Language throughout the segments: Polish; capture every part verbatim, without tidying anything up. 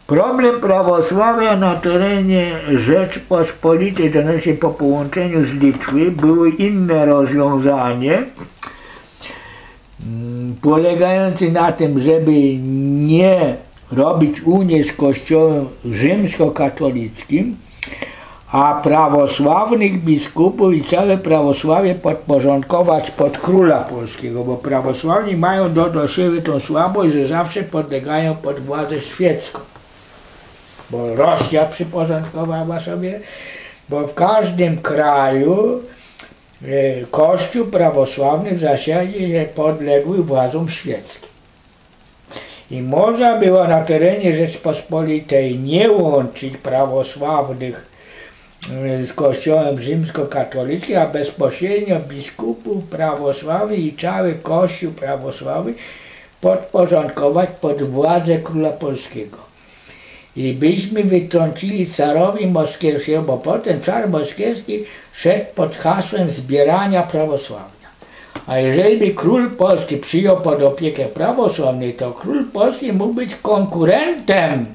Problem prawosławia na terenie Rzeczpospolitej, to znaczy po połączeniu z Litwy, było inne rozwiązanie, polegające na tym, żeby nie robić Unii z Kościołem rzymskokatolickim, a prawosławnych biskupów i całe prawosławie podporządkować pod króla polskiego, bo prawosławni mają do, do siebie tą słabość, że zawsze podlegają pod władzę świecką. Bo Rosja przyporządkowała sobie, bo w każdym kraju e, Kościół prawosławny w zasadzie podległy władzom świeckim. I można było na terenie Rzeczpospolitej nie łączyć prawosławnych z Kościołem rzymskokatolickim, a bezpośrednio biskupów prawosławnych i cały Kościół prawosławny podporządkować pod władzę króla polskiego. I byśmy wytrącili carowi moskiewskiego, bo potem car moskiewski szedł pod hasłem zbierania prawosławia. A jeżeli by król polski przyjął pod opiekę prawosławną, to król polski mógł być konkurentem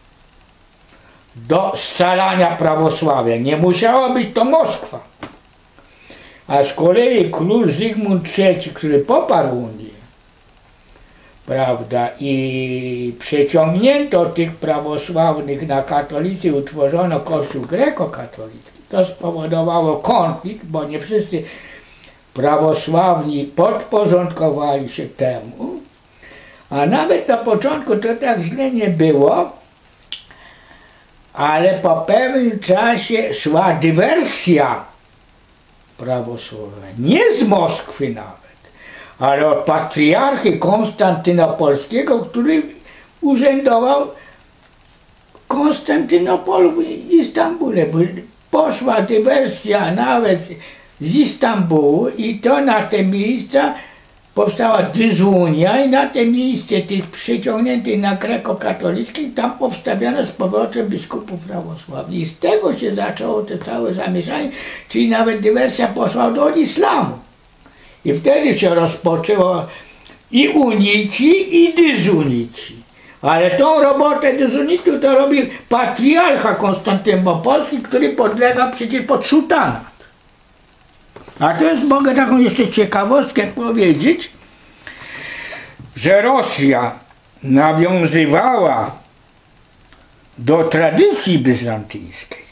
do scalania prawosławia. Nie musiała być to Moskwa. A z kolei król Zygmunt trzeci, który poparł Unię, prawda, i przeciągnięto tych prawosławnych na katolicy, utworzono Kościół grekokatolicki. To spowodowało konflikt, bo nie wszyscy prawosławni podporządkowali się temu, a nawet na początku to tak źle nie było, ale po pewnym czasie szła dywersja prawosławna, nie z Moskwy nawet, ale od patriarchy konstantynopolskiego, który urzędował w Konstantynopolu i Istambule. Poszła dywersja nawet z Istambułu i to na te miejsca powstała dyzunia i na te miejsce tych przyciągniętych na grekokatolickich tam powstawiano z powrotem biskupów prawosławnych. I z tego się zaczęło to całe zamieszanie, czyli nawet dywersja poszła do islamu. I wtedy się rozpoczęło i unici, i dyzunici. Ale tą robotę dyzunitu to robił patriarcha konstantynopolski, który podlega przecież pod sułtanat. A to jest, mogę taką jeszcze ciekawostkę powiedzieć, że Rosja nawiązywała do tradycji bizantyjskiej,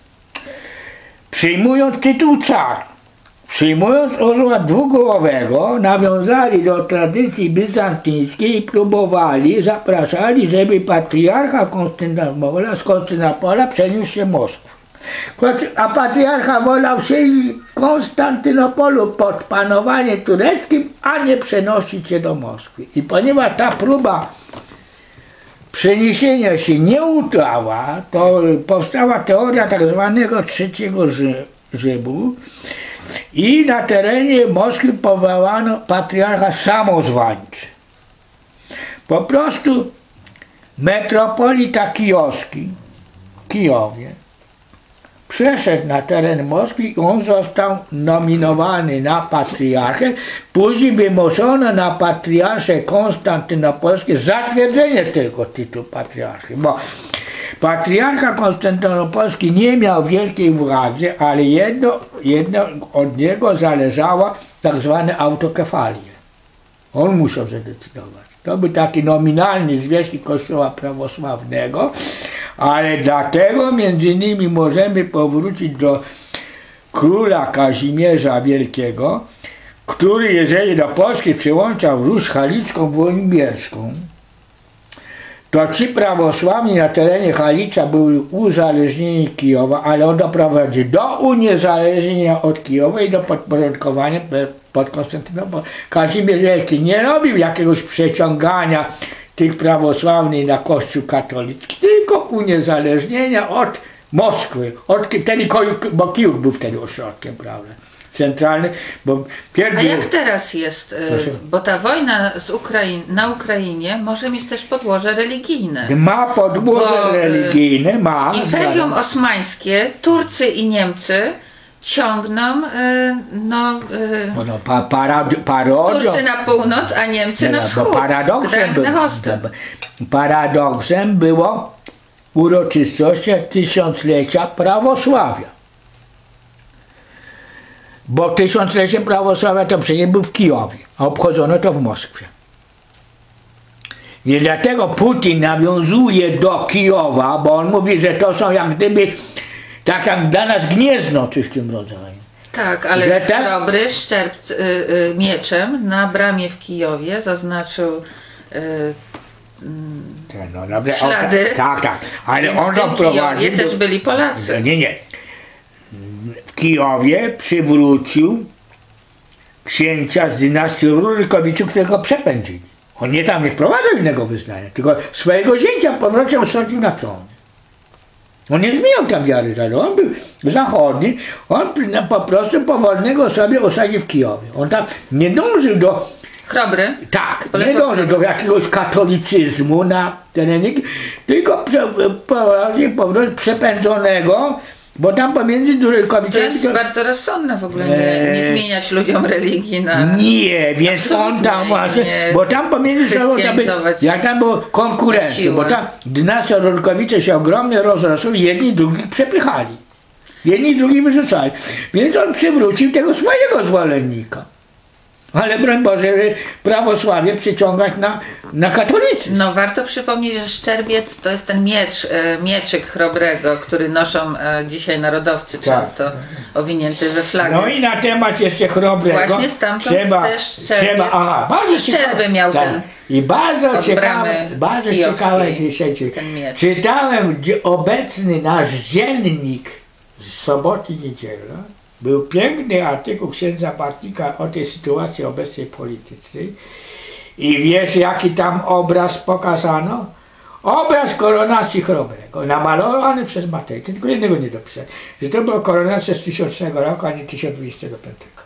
przyjmując tytuł car, przyjmując orła dwugłowego, nawiązali do tradycji bizantyjskiej i próbowali, zapraszali, żeby patriarcha Konstantynopola z Konstantynopola przeniósł się w Moskwę. A patriarcha wolał siedzieć w Konstantynopolu pod panowaniem tureckim, a nie przenosić się do Moskwy. I ponieważ ta próba przeniesienia się nie udała, to powstała teoria tak zwanego trzeciego Rzymu i na terenie Moskwy powołano patriarcha samozwańczy. Po prostu metropolita kijowski w Kijowie przeszedł na teren Moskwy i on został nominowany na patriarchę. Później wymuszono na patriarsze konstantynopolskie zatwierdzenie tego tytułu patriarchy, bo patriarcha konstantynopolski nie miał wielkiej władzy, ale jedno, jedno od niego zależało tak zwane autokefalie. On musiał zadecydować. To był taki nominalny zwierzchnik Kościoła prawosławnego, ale dlatego między innymi możemy powrócić do króla Kazimierza Wielkiego, który jeżeli do Polski przyłączał Ruś Halicką, Włodzimierską, to ci prawosławni na terenie Halicza byli uzależnieni Kijowa, ale on doprowadził do uniezależnienia od Kijowa i do podporządkowania pod Konstantynopol. Kazimierz Wielki nie robił jakiegoś przeciągania tych prawosławnych na Kościół katolicki, tylko uniezależnienia od Moskwy, od, wtedy, bo Kijów był wtedy ośrodkiem, prawda, centralny. Bo A jak teraz jest? Proszę. Bo ta wojna z Ukrain na Ukrainie może mieć też podłoże religijne. Ma podłoże bo, religijne, ma. Imperium Osmańskie, Turcy i Niemcy ciągną no, no, no pa, parad, parodią, Turcy na północ, a Niemcy no, na wschód. Paradoksem, był, paradoksem było uroczystościach tysiąclecia prawosławia. Bo tysiąclecie prawosławia to przecież był w Kijowie, a obchodzono to w Moskwie. I dlatego Putin nawiązuje do Kijowa, bo on mówi, że to są jak gdyby, tak jak dla nas Gniezno, czy w tym rodzaju. Tak, ale ta... Chrobry Szczerb y, y, mieczem na bramie w Kijowie zaznaczył y, y, no, dobra, ślady. O, tak, tak, ale on to prowadził. też byli Polacy. Nie, nie. W Kijowie przywrócił księcia z dynastii Rurykowiczów, którego przepędzili. On nie tam nie wprowadzał innego wyznania, tylko swojego zięcia powrocie osądził na tron. On nie zmieniał tam wiary, ale on był zachodni, on po prostu powolnego sobie osadził w Kijowie. On tam nie dążył do... Chrobry? Tak, nie dążył do jakiegoś katolicyzmu na terenie, tylko prowadził powrót przepędzonego, bo tam pomiędzy Durykowicami... To jest to... bardzo rozsądne w ogóle nie, nie zmieniać ludziom religii na... Nie, więc on tam właśnie, bo tam pomiędzy sobą, jak tam było konkurencja, bo tam dynastia Rurykowicze się ogromnie rozrosła i jedni drugich przepychali. Jedni drugich wyrzucali. Więc on przywrócił tego swojego zwolennika. Ale broń Boże, prawosławie przyciągać na, na katolicyzm. No warto przypomnieć, że szczerbiec to jest ten miecz, mieczyk Chrobrego, który noszą dzisiaj narodowcy, tak, często owinięty we flagę. No i na temat jeszcze Chrobrego właśnie stamtąd trzeba, też szczerbiec, trzeba, aha, bardzo Szczerby miał tak. ten i bardzo ciekawe, bardzo ciekawe dzisiaj czytałem, gdzie obecny nasz dziennik z soboty niedziela. Był piękny artykuł księdza Bartnika o tej sytuacji obecnej politycznej i wiesz, jaki tam obraz pokazano? Obraz koronacji Chrobrego, namalowany przez Matejkę, tylko jednego nie dopisałem, że to była koronacja z tysiącznego roku, a nie tysiąc dwudziestego piątego.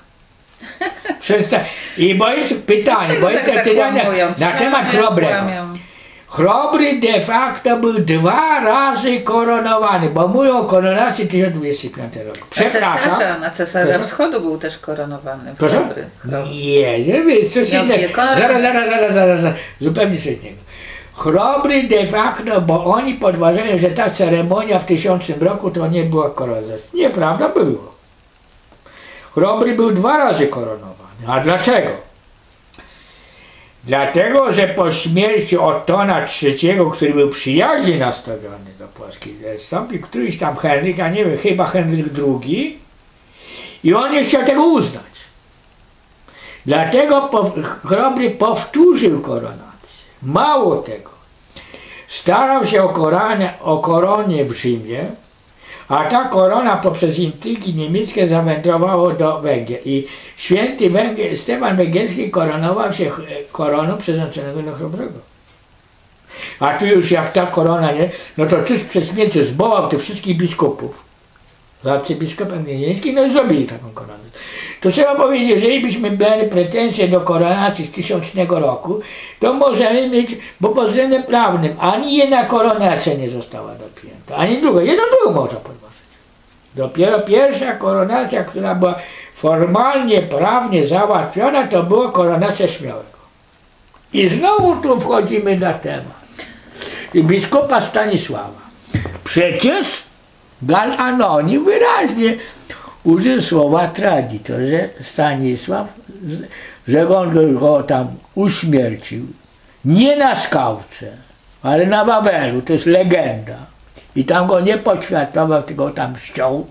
I bo jest pytanie, bo jest tak pytanie na temat Chrobrego. Chrobry de facto był dwa razy koronowany, bo mówią o koronacji tysiąc dwudziestego piątego roku. Przepraszam. Na cesarza, na cesarza wschodu był też koronowany. Chrobry. Nie, nie jest coś innego. Zaraz, zaraz, zaraz, zaraz, zaraz, zupełnie coś innego. Chrobry de facto, bo oni podważają, że ta ceremonia w tysiącnym roku to nie była koronacja. Nieprawda, było. Chrobry był dwa razy koronowany. A dlaczego? Dlatego, że po śmierci Ottona trzeciego, który był przyjaźnie nastawiony do Polski, zastąpił któryś tam Henryk, a nie wiem, chyba Henryk drugi, i on nie chciał tego uznać. Dlatego po, Chrobry powtórzył koronację. Mało tego, starał się o, koronę, o koronie w Rzymie, a ta korona poprzez intrygi niemieckie zawędrowała do Węgier. I święty Węgier, Stefan Węgierski koronował się koroną przeznaczonego dla Chrobrego. A tu już jak ta korona, nie, no to tuż przed śmiercią zwołał tych wszystkich biskupów. Z arcybiskupem niemieckim, no i zrobili taką koronę. To trzeba powiedzieć, jeżeli byśmy mieli pretensje do koronacji z tysiącznego roku, to możemy mieć, bo pod względem prawnym ani jedna koronacja nie została dopięta, ani druga, jedną drugą można podważyć. Dopiero pierwsza koronacja, która była formalnie, prawnie załatwiona, to była koronacja Śmiałego. I znowu tu wchodzimy na temat biskupa Stanisława. Przecież Gal Anonim wyraźnie użył słowa traditor, że Stanisław, że on go tam uśmiercił. Nie na Skałce, ale na Wawelu, to jest legenda. I tam go nie poćwiartował, tylko tam ściął.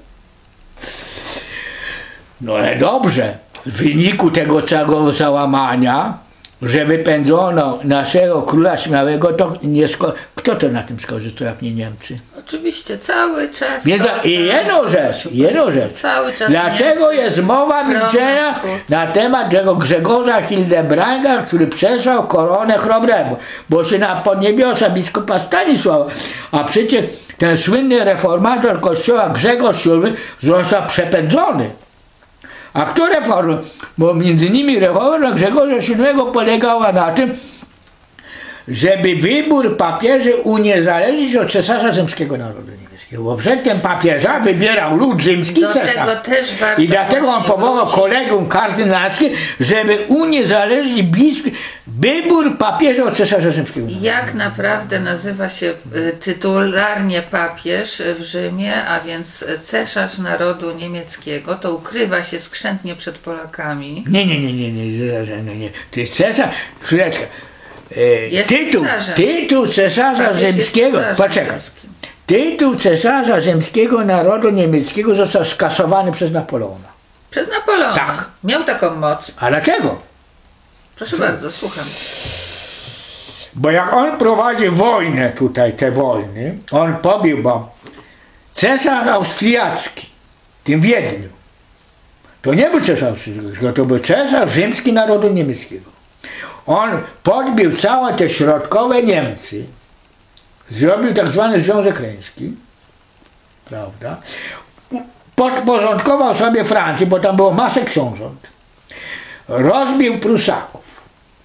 No ale dobrze, w wyniku tego całego załamania, że wypędzono naszego króla Śmiałego, to nie sko- kto to na tym skorzystał, jak nie Niemcy? Oczywiście, cały czas. Więc i jedną rzecz, jedną rzecz. Cały czas Dlaczego Niemcy, jest mowa milczenia na temat tego Grzegorza Hildebranda, który przesłał koronę Chrobremu? Bo się na podniebiosa biskupa Stanisława, a przecież ten słynny reformator kościoła Grzegorz siódmy został przepędzony. A kto reformował? Bo między innymi reforma Grzegorza siódmego polegała na tym, żeby wybór papieży uniezależnić od cesarza rzymskiego narodu niemieckiego. Bo przedtem papieża wybierał lud rzymski, Do cesarz. tego też warto I dlatego on właśnie powołał wrócić. kolegium kardynalskie, żeby uniezależnić biskup, wybór papieża od cesarza rzymskiego. Jak naprawdę nazywa się y, tytularnie papież w Rzymie, a więc cesarz narodu niemieckiego, to ukrywa się skrzętnie przed Polakami. Nie, nie, nie, nie, nie, nie, nie, nie. To jest cesarz, chwileczkę. E, Jest tytuł, cesarzem. tytuł cesarza Papież jest rzymskiego, cesarzem poczekaj. rzymskim. Tytuł cesarza rzymskiego narodu niemieckiego został skasowany przez Napoleona. Przez Napoleona. Tak. Miał taką moc. A dlaczego? Proszę bardzo, słucham. Bo jak on prowadzi wojnę tutaj, te wojny, on pobił, bo cesarz austriacki w tym Wiedniu, to nie był cesarz austriacki, to był cesarz rzymski narodu niemieckiego. On podbił całe te środkowe Niemcy, zrobił tak zwany Związek Reński, prawda? Podporządkował sobie Francję, bo tam było masę książąt. Rozbił Prusaków.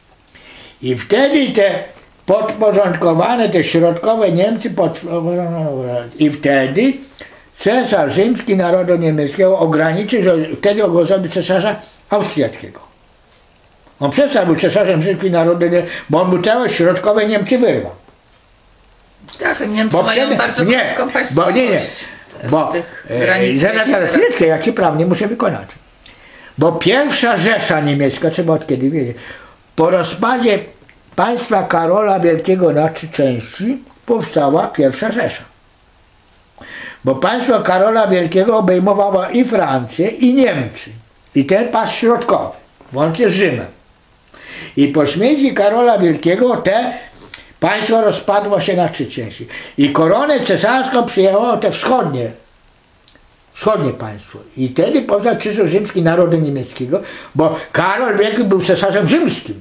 I wtedy te podporządkowane, te środkowe Niemcy pod... i wtedy cesarz rzymski narodu niemieckiego ograniczył, że wtedy ogłosił cesarza austriackiego. On przestał był cesarzem rzymskim narodu niemieckiego, bo on mu całe środkowe Niemcy wyrwał. Tak, Niemcy Bo mają przede- bardzo nie, krótką bo państwowość. nie, nie, w bo tych e, granicach, zaraz, jakie zaraz, teraz- chwileczkę, ja ci prawnie muszę wykonać. Bo pierwsza Rzesza niemiecka, trzeba od kiedy wiedzieć, po rozpadzie państwa Karola Wielkiego na trzy części powstała pierwsza Rzesza. Bo państwo Karola Wielkiego obejmowało i Francję, i Niemcy. I ten pas środkowy, łącznie z Rzymem. I po śmierci Karola Wielkiego te państwo rozpadło się na trzy części. I koronę cesarską przyjęło te wschodnie, wschodnie państwo. I wtedy powstał Krzyż Rzymski narodu niemieckiego, bo Karol Wielki był cesarzem rzymskim.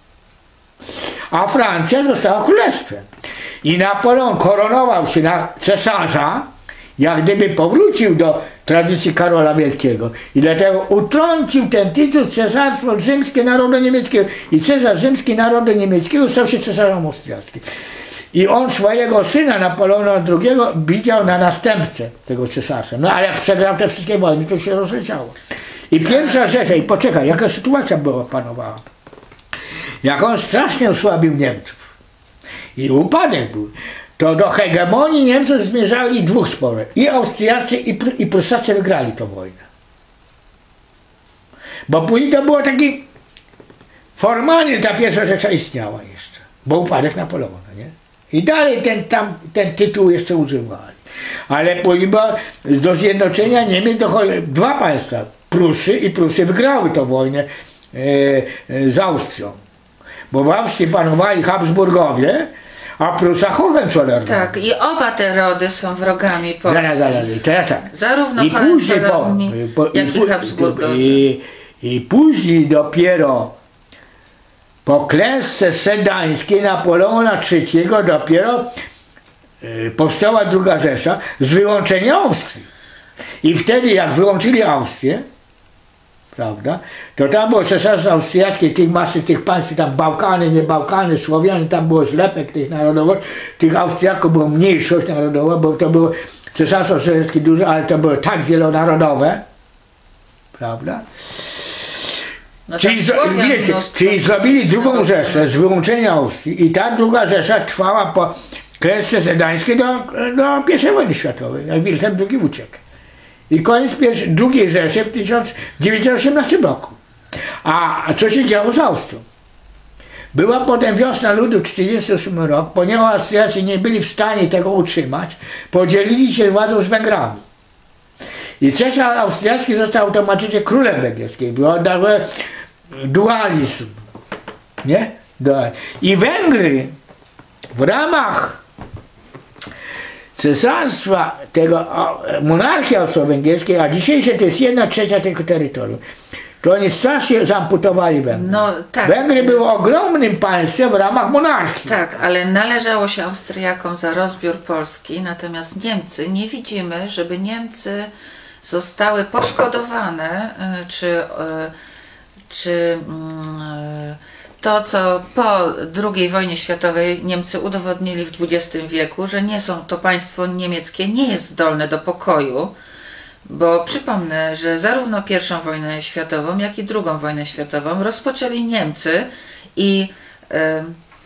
A Francja została królestwem. I Napoleon koronował się na cesarza, jak gdyby powrócił do tradycji Karola Wielkiego. I dlatego utrącił ten tytuł Cesarstwo Rzymskie Narodu Niemieckiego. I cesarz rzymski narodu niemieckiego stał się cesarzem austriackim. I on swojego syna Napoleona drugiego widział na następcę tego cesarza. No ale jak przegrał te wszystkie wojny, to się rozleciało. I pierwsza rzecz, i poczekaj, jaka sytuacja była, panowała. Jak on strasznie osłabił Niemców. I upadek był. To do hegemonii Niemców zmierzali dwóch sporów. I Austriacy, i, Pr i Prusacy wygrali tę wojnę. Bo później to było taki... Formalnie ta pierwsza rzecz istniała jeszcze. Bo upadek Napoleona, nie? I dalej ten, tam, ten tytuł jeszcze używali. Ale później do zjednoczenia Niemiec dochodzi dwa państwa. Prusy i Prusy wygrały tę wojnę e, e, z Austrią. Bo w Austrii panowali Habsburgowie, a w Prusach Hohenzollern. Tak, i oba te rody są wrogami Polski. Zaraz, zaraz, teraz tak. Zarówno I później, po, Hohenzollern, po, jak i i, Habsburgowie. i, I później dopiero po klęsce sedańskiej Napoleona trzeciego dopiero y, powstała druga Rzesza z wyłączeniem Austrii. I wtedy jak wyłączyli Austrię, prawda, to tam było cesarstwo austriackie, tych masy, tych państw, tam Bałkany, nie Bałkany, Słowianie, tam było zlepek tych narodowości, tych Austriaków było mniejszość narodowa, bo to było cesarstwo austriackie duże, ale to było tak wielonarodowe, prawda. No Czyli, tam zro, Słowian wiecie, mnóstwo czyli zrobili drugą narodów. Rzeszę z wyłączenia Austrii i ta druga Rzesza trwała po klęsce sedańskiej do, do pierwszej wojny światowej, jak Wilhelm drugi uciekł. I koniec pierwszej, drugiej Rzeszy w tysiąc dziewięćset osiemnastym roku. A, a co się działo z Austrią? Była potem wiosna ludu czterdziesty ósmy rok, ponieważ Austriacy nie byli w stanie tego utrzymać, podzielili się władzą z Węgrami. I cesarz austriacki został automatycznie królem węgierskim. Był dualizm. Nie? I Węgry w ramach cesarstwa tego monarchii austro-węgierskiej, a dzisiejsze to jest jedna trzecia tego terytorium, to oni strasznie zamputowali Węgry. No, tak. Węgry były ogromnym państwem w ramach monarchii. Tak, ale należało się Austriakom za rozbiór Polski, natomiast Niemcy, nie widzimy, żeby Niemcy zostały poszkodowane, czy, czy to, co po drugiej wojnie światowej Niemcy udowodnili w dwudziestym wieku, że nie są to państwo niemieckie, nie jest zdolne do pokoju, bo przypomnę, że zarówno pierwszą wojnę światową, jak i drugą wojnę światową rozpoczęli Niemcy i e,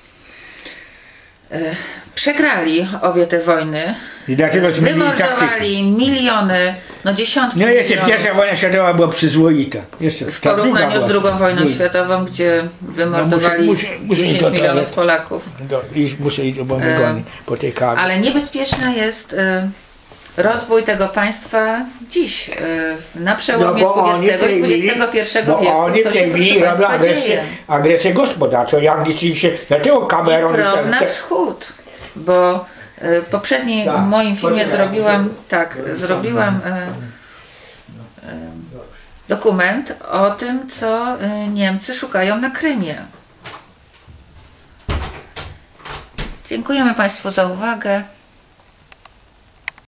e, przegrali obie te wojny. I dlatego zmienili taktykę. Wymordowali miliony, no dziesiątki No jeszcze milionów. pierwsza wojna światowa była przyzwoita. Jeszcze W ta porównaniu druga z drugą była wojną przyzwoita. światową, gdzie wymordowali No muszę- muszę- muszę dziesięć iść do milionów toalety. Polaków. Do, iść, muszę iść, bo mnie goni po tej kawie. Ale niebezpieczny jest y, rozwój tego państwa dziś, y, na przełomie No bo oni w dwudziestego i tej chwili- dwudziestego pierwszego bo wieku. oni Co w się, tej proszę chwili robią państwa, agresję, dzieje? agresję gospodarczą. Jak liczyli się, dlatego I Cameron... prom na te- wschód, bo y, w poprzednim Tak, moim filmie poczekaj, zrobiłam, muszę- tak, zrobiłam y, y, dokument o tym, co y, Niemcy szukają na Krymie. Dziękujemy Państwu za uwagę.